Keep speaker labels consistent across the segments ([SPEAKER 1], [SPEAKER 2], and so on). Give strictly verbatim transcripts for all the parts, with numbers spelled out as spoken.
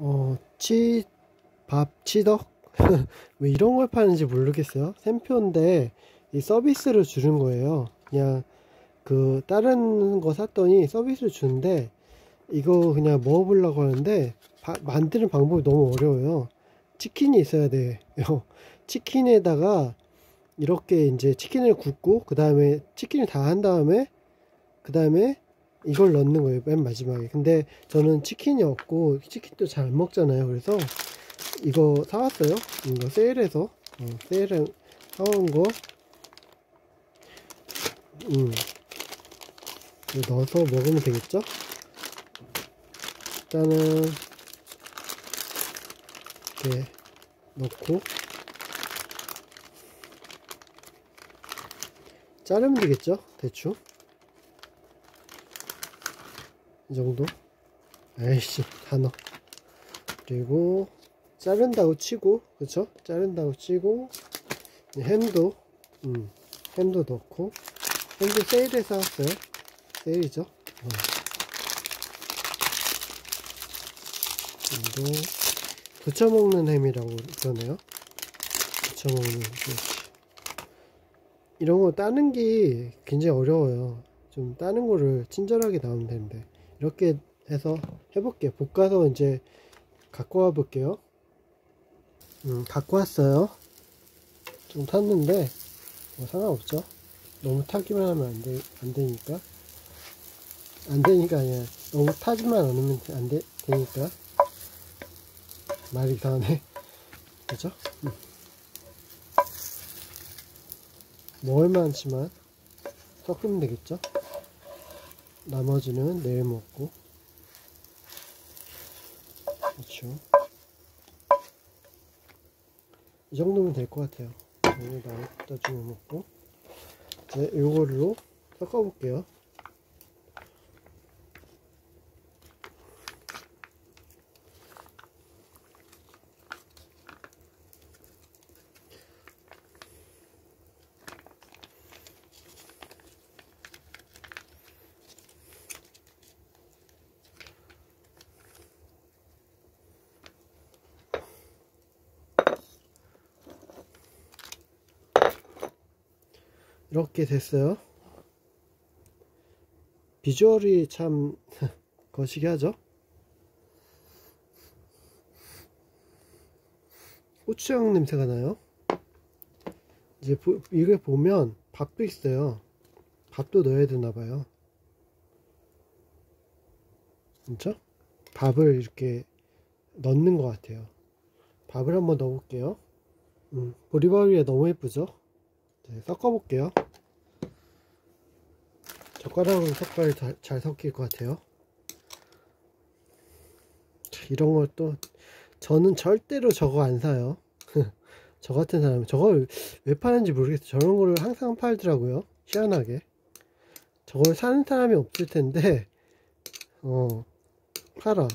[SPEAKER 1] 어, 치, 밥, 치덕? 왜 이런 걸 파는지 모르겠어요. 샘표인데 이 서비스를 주는 거예요. 그냥 그 다른 거 샀더니 서비스를 주는데 이거 그냥 먹어보려고 하는데 바, 만드는 방법이 너무 어려워요. 치킨이 있어야 돼요. 치킨에다가 이렇게 이제 치킨을 굽고 그 다음에 치킨을 다 한 다음에 그 다음에 이걸 넣는 거예요, 맨 마지막에. 근데 저는 치킨이 없고 치킨도 잘 안 먹잖아요. 그래서 이거 사왔어요. 이거 세일해서 어, 세일에 사온 거 음, 이거 넣어서 먹으면 되겠죠. 일단은 이렇게 넣고 자르면 되겠죠, 대충 이 정도. 아이씨, 다 넣어. 그리고 자른다고 치고, 그쵸? 자른다고 치고 햄도 음, 햄도 넣고. 햄도 세일에 사왔어요. 세일이죠. 어. 햄도 부쳐먹는 햄이라고 그러네요. 부쳐먹는 햄. 이런 거 따는 게 굉장히 어려워요. 좀 따는 거를 친절하게 나오면 되는데, 이렇게 해서 해볼게요. 볶아서 이제 갖고 와 볼게요. 음, 갖고 왔어요. 좀 탔는데 뭐 상관없죠. 너무 타기만 하면 안 돼, 안 되니까. 안 되니까 아니야. 너무 타지만 않으면 안 돼, 되니까. 말이 이상하네. 그죠? 음. 먹을 만치만 섞으면 되겠죠? 나머지는 내일 먹고. 그렇죠. 이 정도면 될 것 같아요. 이거 나중에 먹고. 네, 요걸로 섞어 볼게요. 이렇게 됐어요. 비주얼이 참 거시기 하죠. 고추장 냄새가 나요. 이제 보, 이걸 보면 밥도 있어요. 밥도 넣어야 되나봐요. 그렇죠? 밥을 이렇게 넣는 것 같아요. 밥을 한번 넣어볼게요. 음, 보리밥이 너무 예쁘죠? 네, 섞어볼게요. 젓가락으로 섞어야 잘, 잘 섞일 것 같아요. 이런 걸 또 저는 절대로 저거 안 사요. 저 같은 사람은 저걸 왜 파는지 모르겠어요. 저런 거를 항상 팔더라고요. 희한하게. 저걸 사는 사람이 없을 텐데 어 팔아.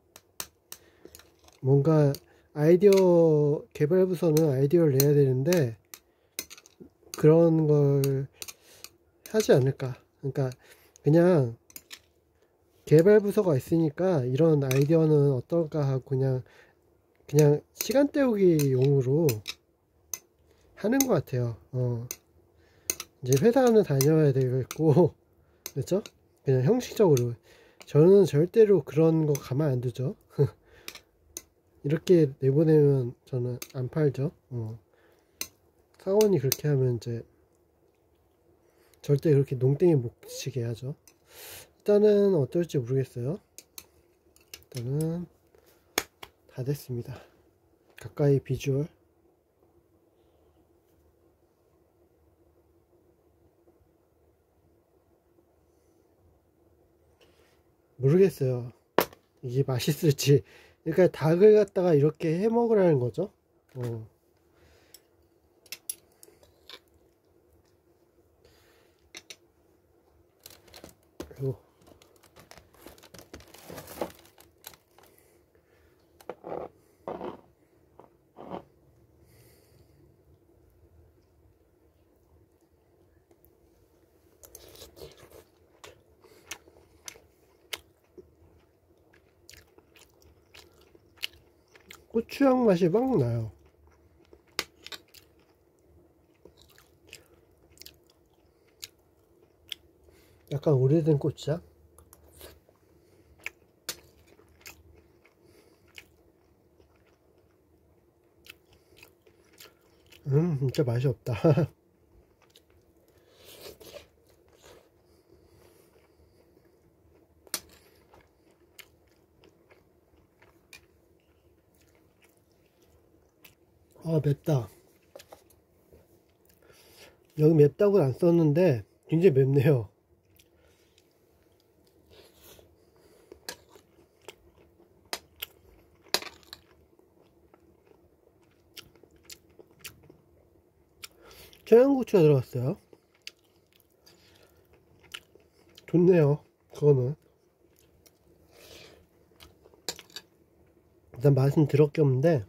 [SPEAKER 1] 뭔가 아이디어 개발부서는 아이디어를 내야 되는데 그런 걸 하지 않을까. 그러니까 그냥 개발부서가 있으니까 이런 아이디어는 어떨까 하고 그냥 그냥 시간 때우기 용으로 하는 것 같아요. 어 이제 회사는 다녀야 되겠고 그렇죠? 그냥 형식적으로. 저는 절대로 그런 거 가만 안 두죠. 이렇게 내보내면 저는 안 팔죠. 어. 사원이 그렇게 하면 이제 절대 그렇게 농땡이 못 치게 하죠. 일단은 어떨지 모르겠어요. 일단은 다 됐습니다. 가까이 비주얼. 모르겠어요. 이게 맛있을지. 그러니까 닭을 갖다가 이렇게 해 먹으라는 거죠. 어. 그리고 고추향 맛이 막 나요. 약간 오래된 고추향? 음 진짜 맛이 없다. 아 맵다. 여기 맵다고는 안 썼는데 굉장히 맵네요. 청양고추가 들어갔어요. 좋네요. 그거는 일단 맛은 더럽게 없는데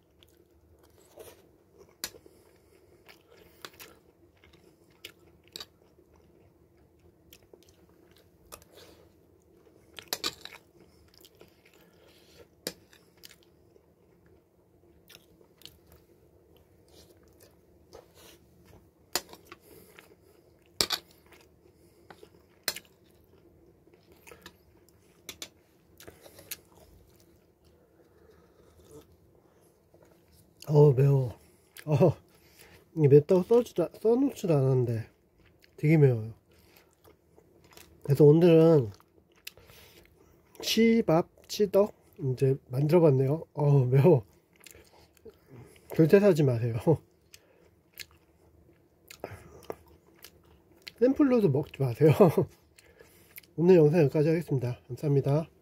[SPEAKER 1] 어우 매워. 어 이게 맵다고 써주다, 써놓지도 않았는데 되게 매워요. 그래서 오늘은 치밥, 치덕 이제 만들어 봤네요. 어우 매워. 절대 사지 마세요. 샘플로도 먹지 마세요. 오늘 영상 여기까지 하겠습니다. 감사합니다.